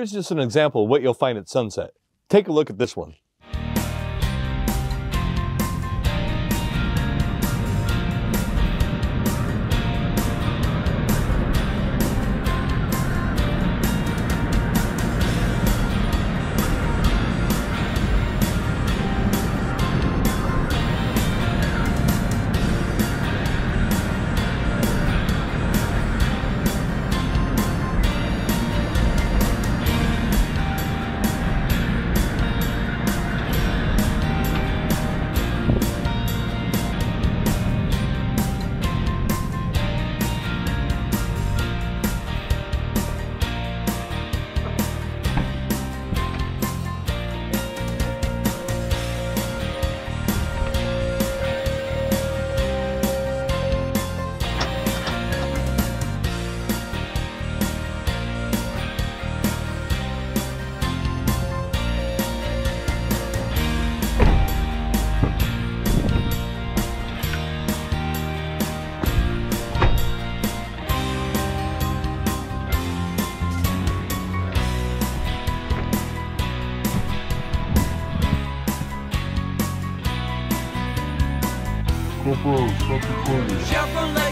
here's just an example of what you'll find at sunset. Take a look at this one. GoPro, stop recording.